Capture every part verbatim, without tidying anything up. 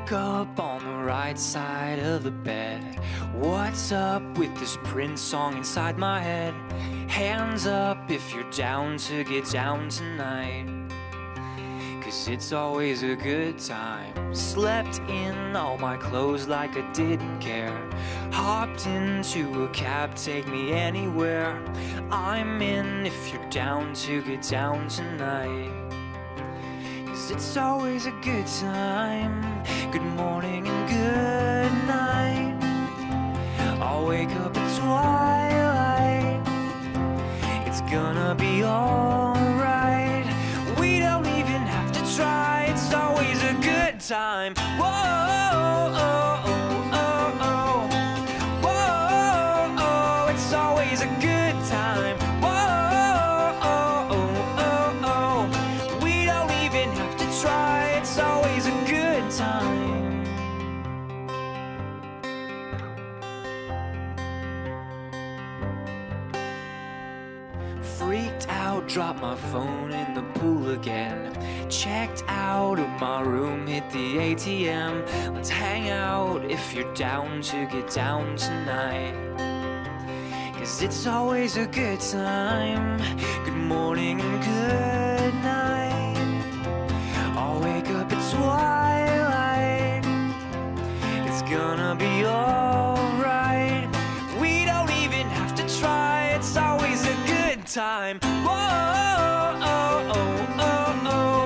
woke up on the right side of the bed. What's up with this Prince song inside my head? Hands up if you're down to get down tonight, 'cause it's always a good time. Slept in all my clothes like I didn't care. Hopped into a cab, take me anywhere. I'm in if you're down to get down tonight, 'cause it's always a good time. Good morning and good night. I'll wake up at twilight. It's gonna be alright. We don't even have to try. It's always a good time. Whoa, oh, oh, oh, oh. Whoa, oh, it's always a good time. Whoa, oh, oh, oh, oh. We don't even have to try. It's always a good time. Freaked out, dropped my phone in the pool again. Checked out of my room, hit the A T M. Let's hang out if you're down to get down tonight, 'cause it's always a good time. Good morning and good night. I'll wake up at twilight. It's gonna be alright. We don't even have to try. It's always a good time. Whoa, oh, oh, oh, oh.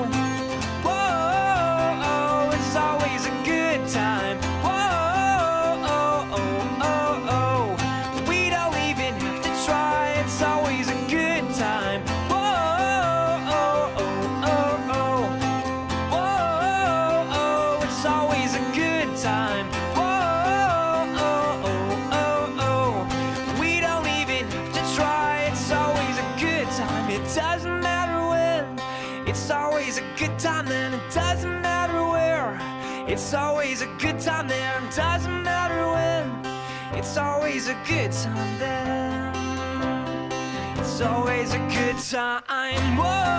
Whoa, oh, it's always a good time. Whoa, oh, oh, oh, oh. We don't even have to try. It's always a good time. Whoa, oh, oh, oh, oh. Whoa, oh, it's always a good time. Whoa, oh, oh, oh, oh. We don't even have to try. It's always a good time. It doesn't matter when. It's always a good time then. It doesn't matter where. It's always a good time there. It doesn't matter when. It's always a good time then. It's always a good time. Whoa.